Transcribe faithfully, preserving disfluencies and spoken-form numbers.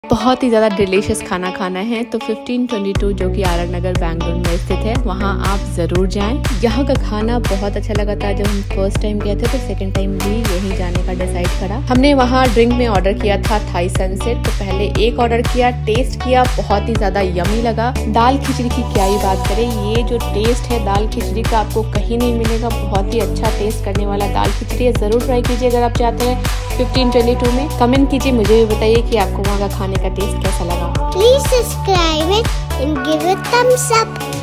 बहुत ही ज़्यादा डिलीशियस खाना खाना है तो फिफ्टीन ट्वेंटी टू जो कि आर आर नगर बेंगलुरु में स्थित है, वहाँ आप ज़रूर जाएं। यहाँ का खाना बहुत अच्छा लगा था। जब हम फर्स्ट टाइम गए थे तो सेकंड टाइम भी यहीं जाने का डिसाइड करा। हमने वहाँ ड्रिंक में ऑर्डर किया था थाई सनसेट। तो पहले एक ऑर्डर किया, टेस्ट किया, बहुत ही ज़्यादा यमी लगा। दाल खिचड़ी की क्या ही बात करें, ये जो टेस्ट है दाल खिचड़ी का आपको कहीं नहीं मिलेगा। बहुत ही अच्छा टेस्ट करने वाला दाल खिचड़ी है, ज़रूर ट्राई कीजिए अगर आप चाहते हैं फिफ्टीन ट्वेंटी टू में। कमेंट कीजिए, मुझे भी बताइए कि आपको वहाँ का खाने का टेस्ट कैसा लगा। Please subscribe it and give it thumbs up.